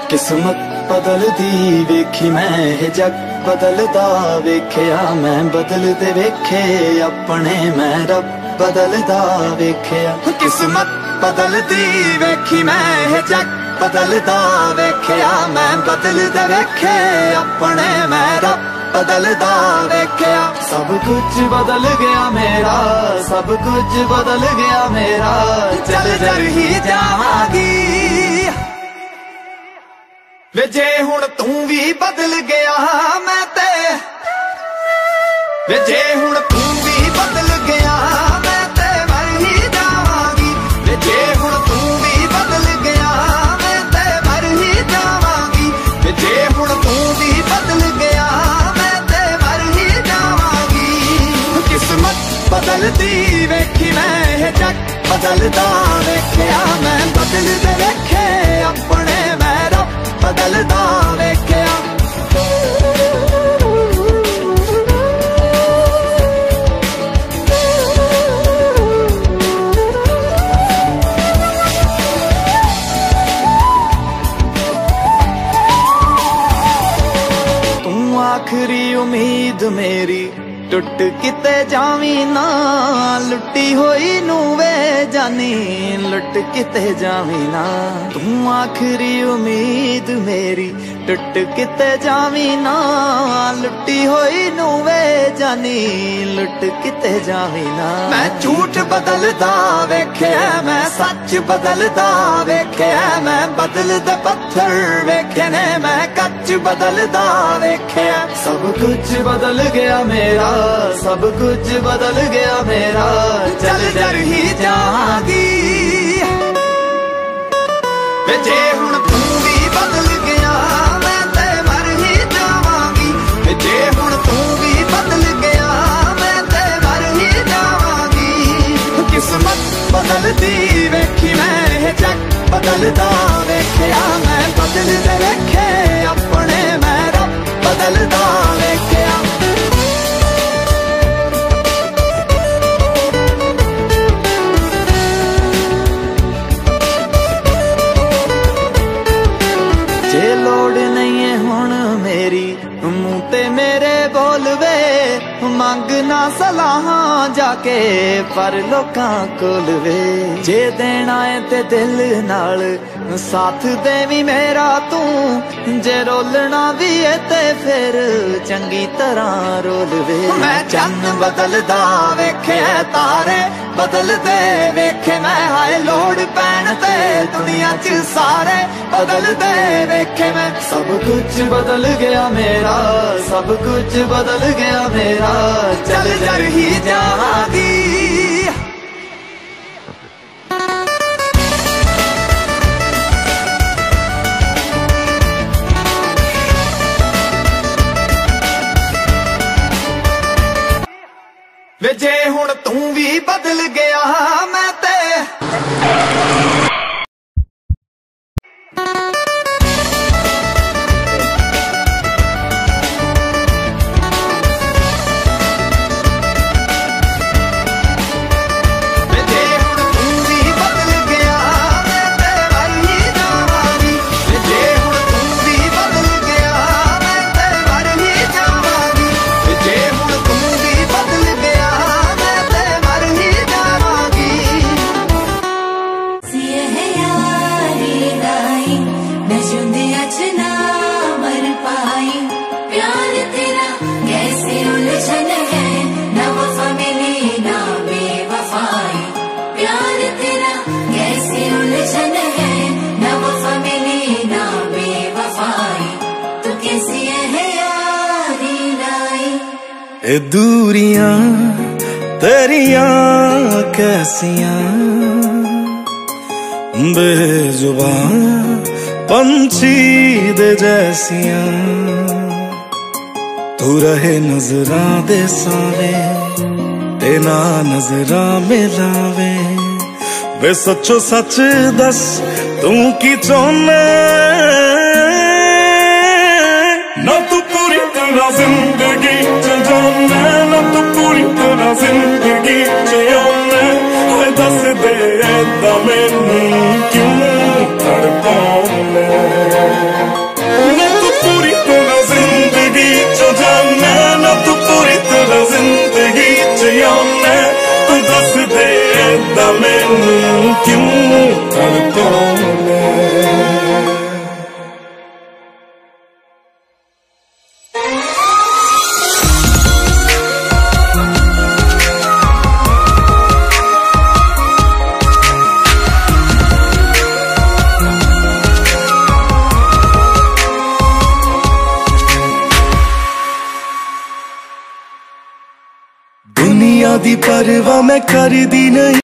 किस्मत बदलदी वेखी मैं जग बदलदा वेख्या मैं बदलदे वेखे अपने मैं रब बदलदा वेख्या किस्मत बदलदी वेखी मैं जग बदलदा वेख्या मैं बदलदे वेखे अपने मैं रब बदलदा वेख्या सब कुछ बदल गया मेरा सब कुछ बदल गया मेरा चल जर ही जावांगी वे जे हुण तू भी बदल गया मैं ते वे जे हुण तू भी बदल गया मैं ते मर ही जावांगी वे जे हुण तू भी बदल गया मैं ते मर ही जावांगी वे जे हुण तू भी बदल गया मैं ते मर ही जावांगी किस्मत बदलदी वेखी मैं जग बदलदा वेख्या मैं बदलदे वेखे अपने मैं रब बदलदा वेख्या तू आखरी उम्मीद मेरी टुट किते जावी ना लुटी होई नू वे जानी लुट किते जावी ना तू आखरी उम्मीद मेरी टुट किते जावी ना लुटी होई नू वे जानी लुट किते जावी ना मैं झूठ बदलदा वेख्या मैं सच बदलदा वेख्या मैं बदलदा पत्थर वेखे ने मैं कच बदलदा वेख्या सब कुछ बदल गया मेरा सब कुछ बदल गया मेरा चल जर ही जावांगी वे जे हुण तू भी बदल गया मैं ते मर ही जावांगी वे जे हुण तू भी बदल गया मैं ते मर ही जावांगी किस्मत बदलदी वेखी मैं जग बदलदा वेख्या मैं बदलदे वेखे अपने मैं रब बदलदा वेख्या जे लोड़ नहीं है हुण मेरी मुंह ते मेरे बोलवे मंगना सलाहां जाके पर लोकां कोल वे जे देना है ते दिल नाल साथ देवी मेरा तू जे रोलना भी है ते फिर चंगी तरह रोल वे मैं चन्न बदलदा वेखे तारे बदलदे वेखे मैं हाय लोड़ पैण ते दुनिया च सारे बदलदे वेखे मैं सब कुछ बदल गया मेरा सब कुछ बदल गया मेरा चल जर ही जावांगी वे जे हुण तू भी बदल गया मैं ते ए दूरियां तेरियां कैसियां बेजुबान पंछी दे जैसियां तू रहे नजरां दे सावे ते ना नजरां मिलावे वे सच्चो सच दस तू की चाहना ना तू पूरी तरह जिंदगी जाना ना तू पूरी तरह जिंदगी जियोना दस दे मैनू क्यों तड़पाना दा मैनू क्यों तड़पाने। दुनिया दी परवाह मैं कर दी नहीं।